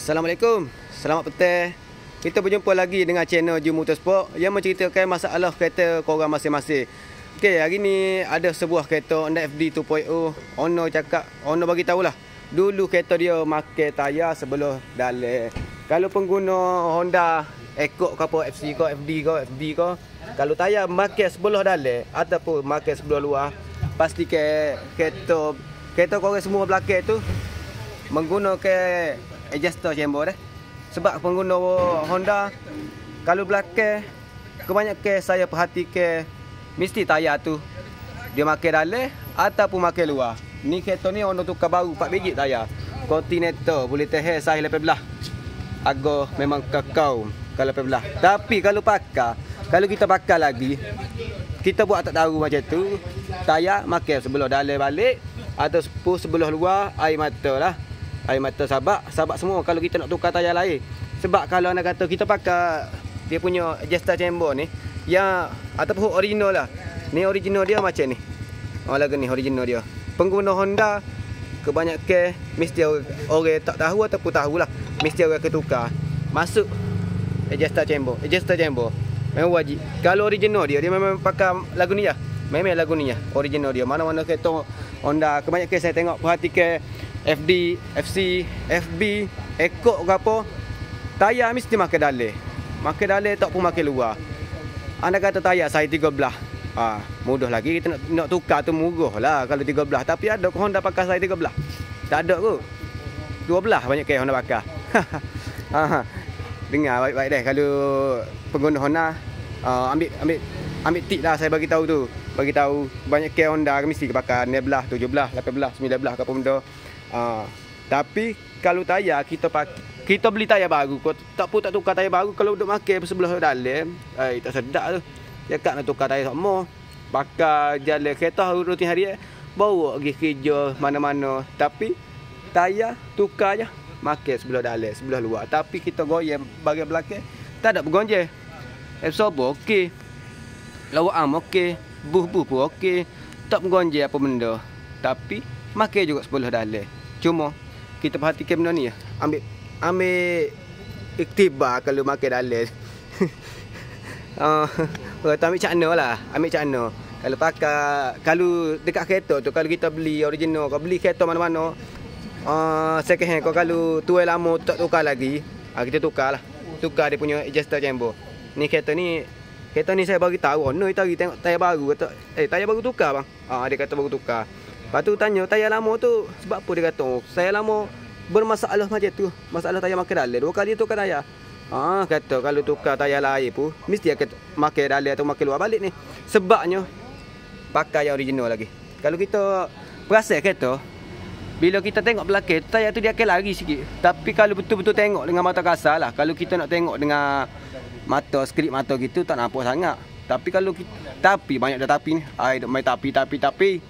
Assalamualaikum. Selamat petang. Kita berjumpa lagi dengan channel Ju Motorsport yang menceritakan masalah kereta korang masing-masing. Okey, hari ni ada sebuah kereta Honda FD 2.0. Ono bagi tahulah. Dulu kereta dia makan tayar sebelah dalam. Kalau pengguna Honda Accord ke apa, FC ke, FD ke, kalau tayar makan sebelah dalam ataupun makan sebelah luar, pastikan kereta korang semua belakang tu menggunakan adjuster chamber dah. Sebab pengguna Honda kalau belakang, kebanyakan saya perhatikan mesti tayar tu dia makan dalam ataupun makan luar. Ni kereta ni Honda tukar baru 4 biji tayar. Continental boleh tahan saiz 18. Harga memang kakao kalau 18. Tapi kalau kita pakai lagi, kita buat tak tahu macam tu, tayar makan sebelah dalam balik atau sebelah luar, air mata lah. Air mata sabak semua kalau kita nak tukar tayar lain. Sebab kalau nak kata kita pakai dia punya adjuster chamber ni yang ataupun original lah. Ni original dia macam ni. Lagu ni original dia. Pengguna Honda kebanyakan mesti orang tak tahu ataupun tahulah, mesti orang akan tukar masuk adjuster chamber. Memang wajib. Kalau original dia memang pakai lagu ni lah. Memang lagu ni lah original dia. Mana-mana kereta Honda kebanyakan saya tengok perhatikan FD, FC, FB, Accord ke apa, tayar mesti makan dalam. Makan dalam tak pun makan luar. Anda kata tayar saiz 13. Mudah lagi kita nak tukar tu murah lah kalau 13. Tapi ada ke Honda pakai saiz 13? Tak ada ke? 12 banyak ke Honda pakai. Dengar baik-baik deh kalau pengguna Honda ambil tip lah saya bagi tahu tu. Bagi tahu banyak ke Honda mesti pakai 16, 17, 18, 19 ke apa benda. Tapi kalau tayar kita beli tayar baru, tak tukar tayar baru, kalau duk makan sebelah dalam, tak sedap tu. Cakap nak tukar tayar sama, pakai jalan kereta rutin harian, bawa pergi kerja mana-mana, tapi tayar tukar je, makan sebelah dalam, sebelah luar. Tapi kita goyang bahagian belakang, tak ada bergonjeng. Absorber okey, lawak arm okey, buh pun okey, tak bergonjeng apa benda. Tapi makan juga sebelah dalam. Cuma kita perhatikan benda ni ya. Ambil iktibar kalau makan dalam. Ambil cakna lah, ambil cakna. Kalau dekat kereta tu, kalau kita beli original, kalau beli kereta mana-mana second hand, kalau tuai lama tak tukar lagi, kita tukar lah. Tukar dia punya adjuster chamber. Ni kereta ni saya bagi tahu. No, kita tengok tayar baru kata, tayar baru tukar bang. Dia kata baru tukar. Lepas tu tanya tayar lama tu sebab apa, dia kata saya lama bermasalah macam tu. Masalah tayar makan dalam. 2 kali tukar tayar. Kata kalau tukar tayar lain pun mesti akan makan dalam atau makan luar balik ni. Sebabnya pakai yang original lagi. Kalau kita perasan kereta, bila kita tengok belakang tayar tu dia akan lari sikit. Tapi kalau betul-betul tengok dengan mata kasar lah, kalau kita nak tengok dengan mata skrip mata gitu tak nampak sangat. Tapi kalau tapi banyak dah tapi ni. Main tapi.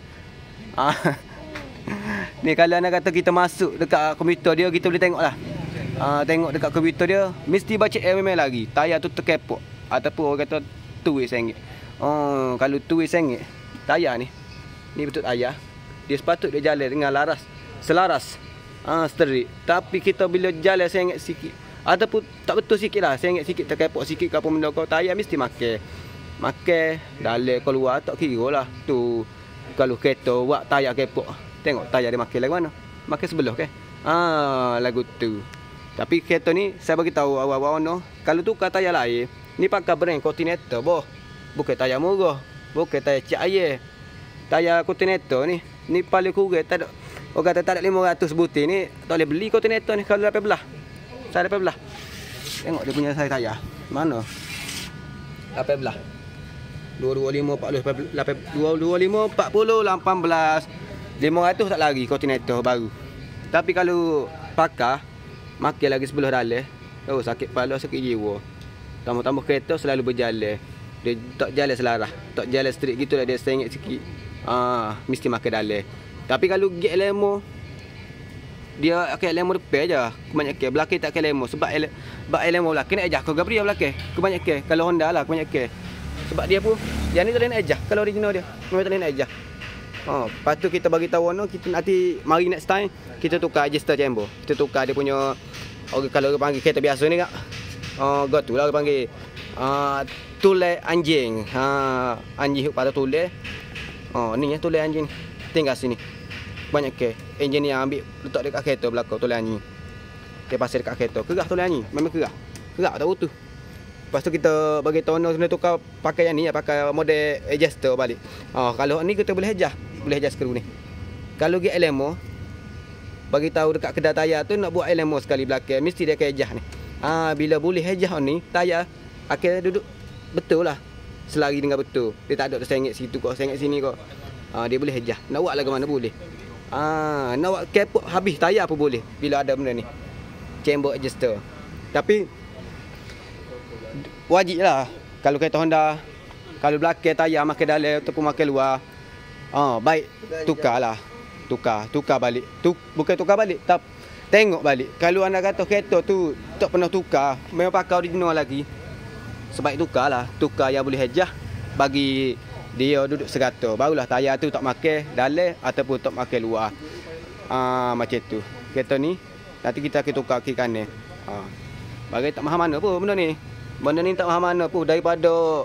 Ni kalau nak kata kita masuk dekat komputer dia, kita boleh tengok lah. Tengok dekat komputer dia mesti baca memang lagi. Tayar tu terkepok ataupun orang kata tuis RM1. Kalau tuis RM1 tayar ni betul tayar. Dia sepatut dia jalan dengan selaras. Straight. Tapi kita bila jalan RM1 sikit ataupun tak betul sikit lah, RM1 sikit terkepok sikit ke apa benda kau, tayar mesti makan dalam keluar tak kira lah tu. Kalau kereta buat tayar kepok, tengok tayar dia makan lagu mana? Makan sebelah ke? Lagu tu. Tapi kereta ni saya bagi tahu awal-awal no, kalau tukar tayar lain, ni pakai brand Continental boh. Bukan tayar murah, bukan tayar cik air. Tayar Continental ni paling kurang tak ada. Orang kata tak ada 500 butir ni, tak boleh beli Continental ni kalau 18. Saya 18. Tengok dia punya saiz tayar. Mana? 18. 225 40 225 40 18 500 tak lagi Continental baru. Tapi kalau pakai makan lagi sebelah dalam, sakit kepala, sakit jiwa. Tambah-tambah kereta selalu berjalan, dia tak jalan selaras, tak jalan straight gitulah, dia sengit sikit. Mesti makan dalam. Tapi kalau gate lemo, dia akan lemo depan je. Kebanyakan belakang tak akan lemo sebab lemo belakang nak ajak kau Gabriel belakang. Kebanyakan kalau Honda lah kebanyakan. Sebab dia pun yang ni tak boleh nak adjust. Kalau original dia memang tak boleh nak adjust. Lepas tu kita bagi tahu kita nanti mari next time kita tukar adjuster chamber. Kita tukar dia punya kalau orang panggil kereta biasa ni kak. Gotu lah orang panggil. Tulai anjing. Anjing pada tulai. Ni ya tulai anjing. Tinggal sini. Banyak ke. Engineer ambil letak dekat kereta belakang tulai anjing. Dia pasal dekat kereta. Kerah tulai anjing. Memang kerah. Kerah tak betul. Lepas tu kita bagi toner sebenarnya tukar pakai yang ni ya, pakai model adjuster balik. Kalau ni kita boleh adjust skru ni. Kalau pergi LMO bagi tahu dekat kedai tayar tu nak buat LMO sekali belakang, mesti dia akan adjust ni. Bila boleh adjust ni, tayar akan duduk betul lah. Selari dengan betul. Dia tak ada tersengit situ kau, sengit sini kau. Dia boleh adjust. Nak buat lagu mana boleh. Nak buat kapok habis tayar pun boleh bila ada benda ni. Chamber adjuster. Tapi wajib lah kalau kereta Honda, kalau belakang tayar makan dalam ataupun makan luar, baik tukarlah. Tukar balik. Bukan tukar balik, tengok balik. Kalau anda kata kereta tu tak pernah tukar, memang pakai original lagi, sebaik tukarlah. Tukar yang boleh adjust bagi dia duduk serata. Barulah tayar tu tak makan dalam ataupun tak makan luar. Macam tu. Kereta ni nanti kita akan tukar kiri kanan. Bagi tak mahal mana pun benda ni. Benda ni tak mahal mana pun, daripada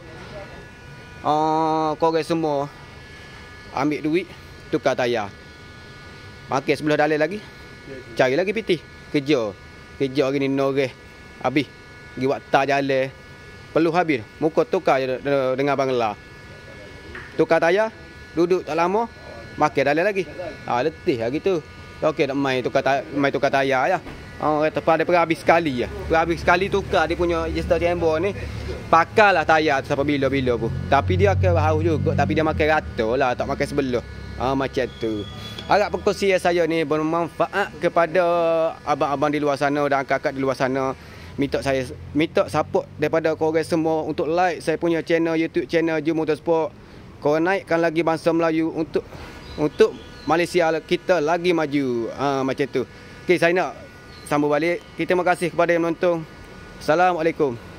korang semua ambil duit tukar tayar. Makan sebelah dalai lagi. Cari lagi PT. Kerja hari ni noreh. Habis. Pergi buat tar jalan. Perlu habis. Muka tukar je dengan bangla. Tukar tayar. Duduk tak lama. Makan dalai lagi. Letih lah gitu. Okey nak main tukar tayar ya. Kata dia habis sekali ya. Habis sekali tukar dia punya adjuster chamber ni. Pakailah tayar tu sampai bila-bila pun. Tapi dia akan haus juga. Tapi dia makan rata lah. Tak makan sebelah. Macam tu. Harap perkongsian saya ni bermanfaat kepada abang-abang di luar sana dan kakak di luar sana. Minta support daripada korang semua untuk like saya punya channel YouTube channel Ju Motorsport. Korang naikkan lagi bangsa Melayu untuk Malaysia kita lagi maju. Macam tu. Okey, saya nak sambung balik. Terima kasih kepada yang menonton. Assalamualaikum.